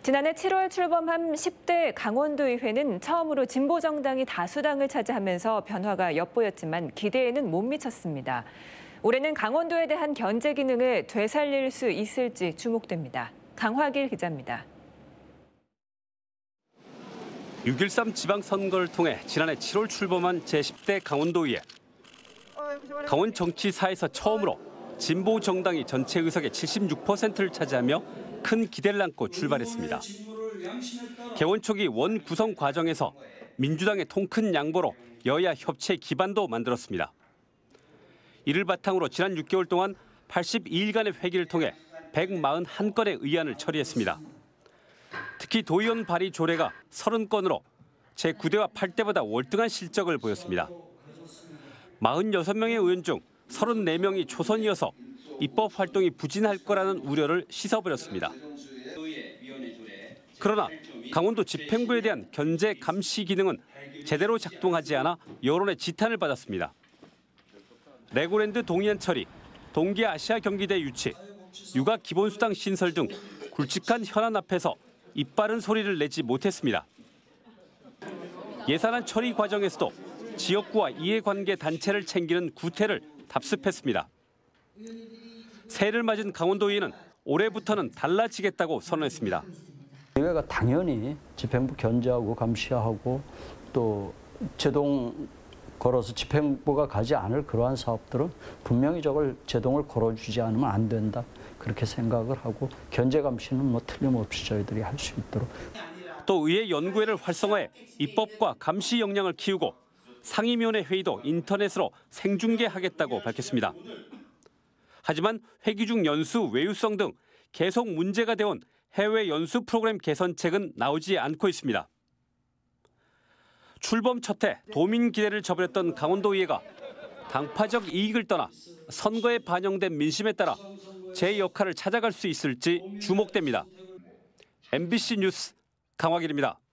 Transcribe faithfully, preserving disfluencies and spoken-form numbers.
지난해 칠월 출범한 십 대 강원도의회는 처음으로 진보정당이 다수당을 차지하면서 변화가 엿보였지만 기대에는 못 미쳤습니다. 올해는 강원도에 대한 견제 기능을 되살릴 수 있을지 주목됩니다. 강화길 기자입니다. 육 일삼 지방선거를 통해 지난해 칠월 출범한 제십 대 강원도의회. 강원 정치사에서 처음으로 진보 정당이 전체 의석의 칠십육 퍼센트를 차지하며 큰 기대를 안고 출발했습니다. 개원 초기 원 구성 과정에서 민주당의 통큰 양보로 여야 협치 기반도 만들었습니다. 이를 바탕으로 지난 육 개월 동안 팔십이 일간의 회기를 통해 백사십일 건의 의안을 처리했습니다. 특히 도의원 발의 조례가 서른 건으로 제구 대와 팔 대보다 월등한 실적을 보였습니다. 사십육 명의 의원 중 서른네 명이 초선이어서 입법 활동이 부진할 거라는 우려를 씻어버렸습니다. 그러나 강원도 집행부에 대한 견제 감시 기능은 제대로 작동하지 않아 여론의 지탄을 받았습니다. 레고랜드 동의안 처리, 동계아시아 경기대 유치, 육아 기본수당 신설 등 굵직한 현안 앞에서 입바른 소리를 내지 못했습니다. 예산안 처리 과정에서도 지역구와 이해관계 단체를 챙기는 구태를 답습했습니다. 새해를 맞은 강원도의회는 올해부터는 달라지겠다고 선언했습니다. 의회가 당연히 집행부 견제하고 감시하고 또 제동 걸어서 집행부가 가지 않을 그러한 사업들은 분명히 저걸 제동을 걸어주지 않으면 안 된다. 그렇게 생각을 하고 견제 감시는 뭐 틀림없이 저희들이 할 수 있도록. 또 의회 연구회를 활성화해 입법과 감시 역량을 키우고 상임위원회 회의도 인터넷으로 생중계하겠다고 밝혔습니다. 하지만 회기 중 연수 외유성 등 계속 문제가 되어온 해외 연수 프로그램 개선책은 나오지 않고 있습니다. 출범 첫 해 도민 기대를 저버렸던 강원도의회가 당파적 이익을 떠나 선거에 반영된 민심에 따라 제 역할을 찾아갈 수 있을지 주목됩니다. 엠비씨 뉴스 강화길입니다.